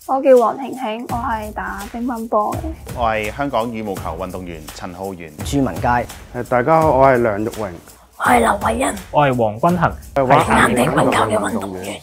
我叫黃婷婷，我係打乒乓波嘅。 我係香港羽毛球運動員陳浩源。 朱文佳。 大家好，我係梁玉榮。 我係劉偉欣。 我係黃君衡。 係硬地滾球嘅運動員。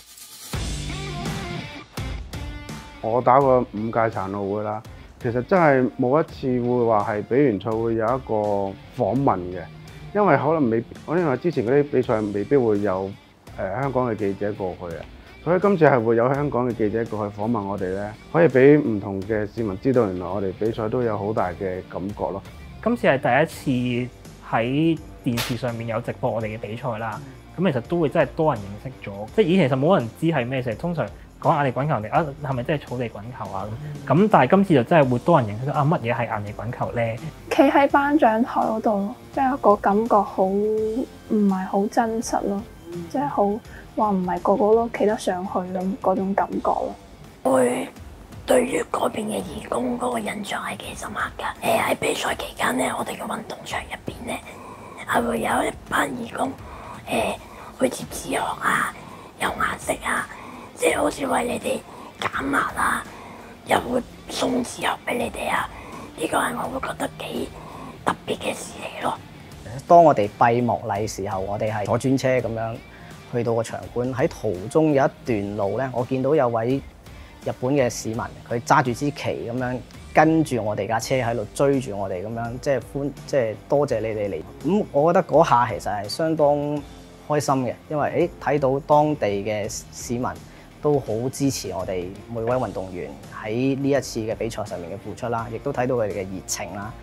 我打過5屆殘奧會啦，其實真係冇一次會話係比完賽會有一個訪問嘅，因為可能因為之前嗰啲比賽未必會有香港嘅記者過去啊。所以今次係會有香港嘅記者過去訪問我哋咧，可以俾唔同嘅市民知道，原來我哋比賽都有好大嘅感覺咯。 今次係第一次喺電視上面有直播我哋嘅比賽啦，咁其實都會真係多人認識咗。即係以前其實冇人知係咩事，通常講硬地滾球，人哋啊係咪真係草地滾球啊咁？但係今次就真係會多人認識啊乜嘢係硬地滾球咧？企喺頒獎台嗰度咯，即係個感覺好唔係好真實咯，即係好。話唔係個個都企得上去咁嗰種感覺咯。 會對於嗰邊嘅義工嗰個印象係幾深刻㗎。喺比賽期間咧，我哋嘅運動場入邊咧係會有一班義工去接紙殼啊、油顏色啊，即係好似為你哋減壓啊，又會送紙殼俾你哋啊。呢個係我會覺得幾特別嘅事嚟咯。 當我哋閉幕禮時候，我哋係坐專車咁樣。去到個場館，喺途中有一段路咧，我見到有位日本嘅市民，佢揸住支旗咁樣跟住我哋架車喺度追住我哋咁樣，即係多謝你哋嚟。咁我覺得嗰下其實係相當開心嘅，因為睇到當地嘅市民都好支持我哋每位運動員喺呢一次嘅比賽上面嘅付出啦，亦都睇到佢哋嘅熱情啦。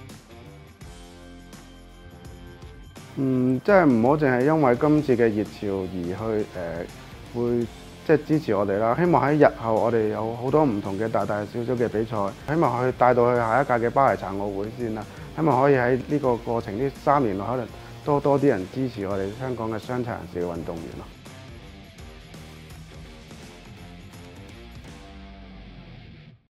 即係唔好淨係因為今次嘅熱潮而去會即係支持我哋啦。希望喺日後我哋有好多唔同嘅大大小小嘅比賽，希望可以帶到去下一屆嘅巴黎殘奧會先啦。希望可以喺呢個過程呢3年內，可能多啲人支持我哋香港嘅傷殘人士嘅運動員咯。